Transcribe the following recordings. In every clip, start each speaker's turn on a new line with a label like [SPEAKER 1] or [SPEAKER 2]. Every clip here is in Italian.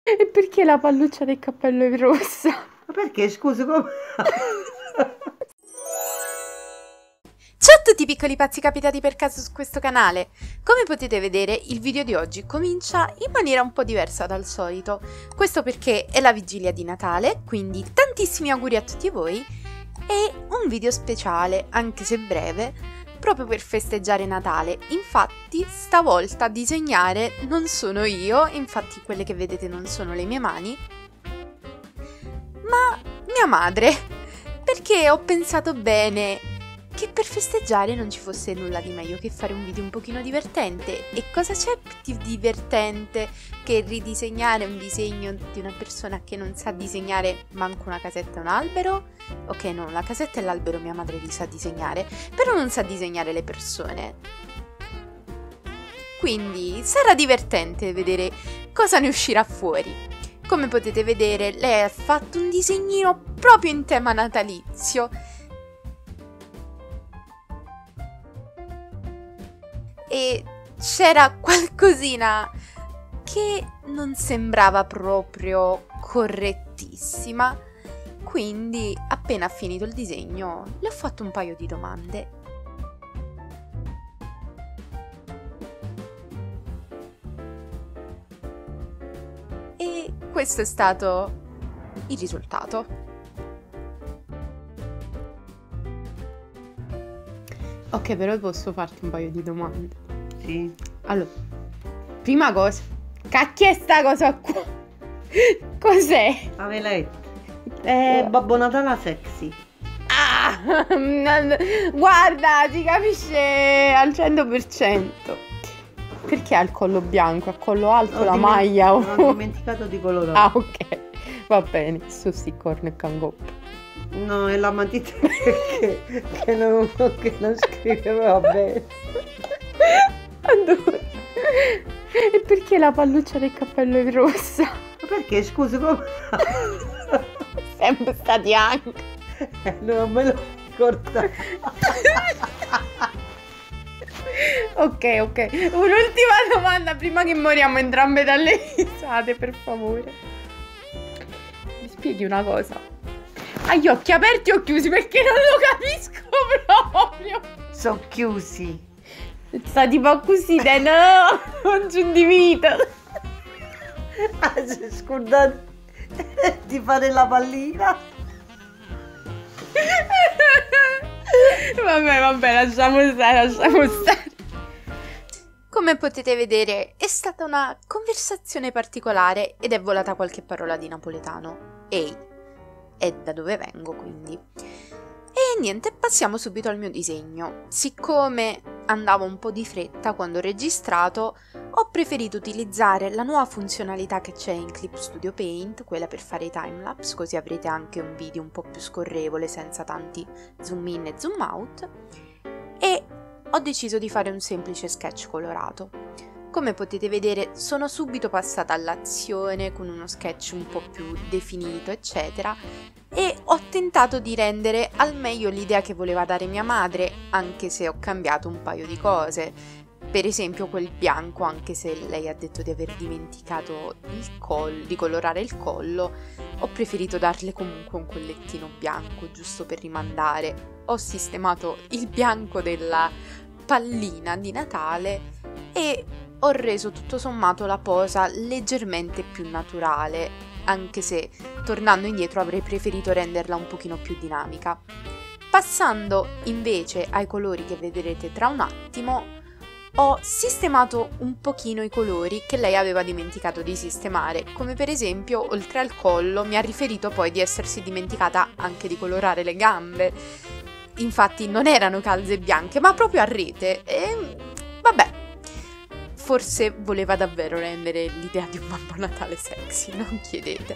[SPEAKER 1] E perché la palluccia del cappello è rossa?
[SPEAKER 2] Ma perché, scusa, come...
[SPEAKER 3] Ciao a tutti piccoli pazzi capitati per caso su questo canale! Come potete vedere, il video di oggi comincia in maniera un po' diversa dal solito. Questo perché è la vigilia di Natale, quindi tantissimi auguri a tutti voi e un video speciale, anche se breve, proprio per festeggiare Natale. Infatti, stavolta a disegnare non sono io, infatti quelle che vedete non sono le mie mani, ma mia madre, perché ho pensato bene che per festeggiare non ci fosse nulla di meglio che fare un video un pochino divertente. E cosa c'è più di divertente che ridisegnare un disegno di una persona che non sa disegnare manco una casetta e un albero? Ok, no, la casetta e l'albero mia madre li sa disegnare, però non sa disegnare le persone. Quindi sarà divertente vedere cosa ne uscirà fuori. Come potete vedere, lei ha fatto un disegnino proprio in tema natalizio. E c'era qualcosina che non sembrava proprio correttissima, quindi appena finito il disegno le ho fatto un paio di domande. E questo è stato il risultato.
[SPEAKER 1] Ok, però posso farti un paio di domande.
[SPEAKER 2] Sì.
[SPEAKER 1] Allora, prima cosa, cacchio è sta cosa qua? Cos'è?
[SPEAKER 2] Avelette. Babbo Natale sexy.
[SPEAKER 1] Ah, guarda, si capisce al 100%. Perché ha il collo bianco? A collo alto la maglia?
[SPEAKER 2] Ho dimenticato di colorare.
[SPEAKER 1] Ah, ok, va bene, su sti corno e cangoppo.
[SPEAKER 2] No, è la matita che non scriveva bene.
[SPEAKER 1] Adoro. E perché la palluccia del cappello è rossa?
[SPEAKER 2] Ma perché, scusa, come...
[SPEAKER 1] Sempre stati anche.
[SPEAKER 2] Non me lo ricordo.
[SPEAKER 1] Ok. Un'ultima domanda prima che moriamo entrambe dalle risate, per favore. Mi spieghi una cosa? Ha gli occhi aperti o chiusi? Perché non lo capisco proprio.
[SPEAKER 2] Sono chiusi.
[SPEAKER 1] Sta tipo così, no, non ci individuo.
[SPEAKER 2] Scusate di fare la pallina.
[SPEAKER 1] Vabbè, lasciamo stare.
[SPEAKER 3] Come potete vedere, è stata una conversazione particolare ed è volata qualche parola di napoletano. Ehi, è da dove vengo, quindi. E niente, passiamo subito al mio disegno. Siccome andavo un po' di fretta quando ho registrato, ho preferito utilizzare la nuova funzionalità che c'è in Clip Studio Paint, quella per fare i timelapse, così avrete anche un video un po' più scorrevole senza tanti zoom in e zoom out, e ho deciso di fare un semplice sketch colorato. Come potete vedere, sono subito passata all'azione con uno sketch un po' più definito, eccetera, e ho tentato di rendere al meglio l'idea che voleva dare mia madre, anche se ho cambiato un paio di cose. Per esempio quel bianco, anche se lei ha detto di aver dimenticato di colorare il collo, ho preferito darle comunque un collettino bianco, giusto per rimandare. Ho sistemato il bianco della pallina di Natale e ho reso tutto sommato la posa leggermente più naturale, anche se tornando indietro avrei preferito renderla un pochino più dinamica. Passando invece ai colori che vedrete tra un attimo, ho sistemato un pochino i colori che lei aveva dimenticato di sistemare, come per esempio, oltre al collo, mi ha riferito poi di essersi dimenticata anche di colorare le gambe. Infatti non erano calze bianche, ma proprio a rete, e vabbè. Forse voleva davvero rendere l'idea di un Babbo Natale sexy, non chiedete.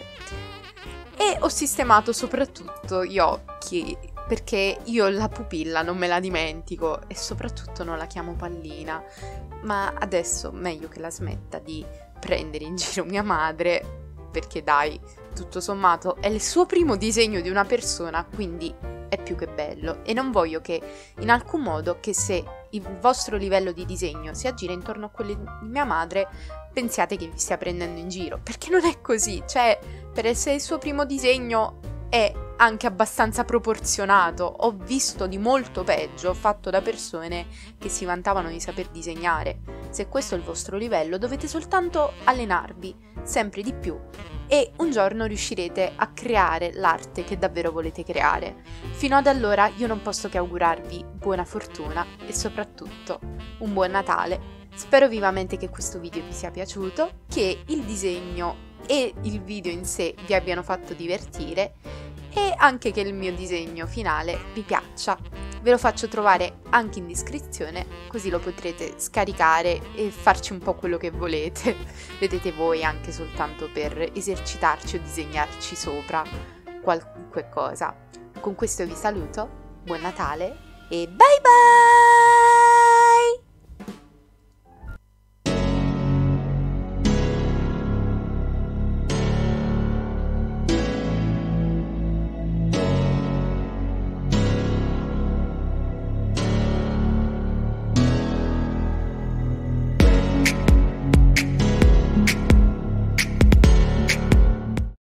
[SPEAKER 3] E ho sistemato soprattutto gli occhi, perché io la pupilla non me la dimentico e soprattutto non la chiamo pallina, ma adesso meglio che la smetta di prendere in giro mia madre, perché dai, tutto sommato è il suo primo disegno di una persona, quindi è più che bello, e non voglio che in alcun modo che se il vostro livello di disegno si aggira intorno a quello di mia madre pensiate che vi stia prendendo in giro, perché non è così. Cioè, per essere il suo primo disegno è anche abbastanza proporzionato. Ho visto di molto peggio fatto da persone che si vantavano di saper disegnare. Se questo è il vostro livello, dovete soltanto allenarvi sempre di più e un giorno riuscirete a creare l'arte che davvero volete creare. Fino ad allora io non posso che augurarvi buona fortuna e soprattutto un buon Natale. Spero vivamente che questo video vi sia piaciuto, che il disegno e il video in sé vi abbiano fatto divertire e anche che il mio disegno finale vi piaccia. Ve lo faccio trovare anche in descrizione, così lo potrete scaricare e farci un po' quello che volete. Vedete voi, anche soltanto per esercitarci o disegnarci sopra qualunque cosa. Con questo vi saluto, buon Natale e bye bye!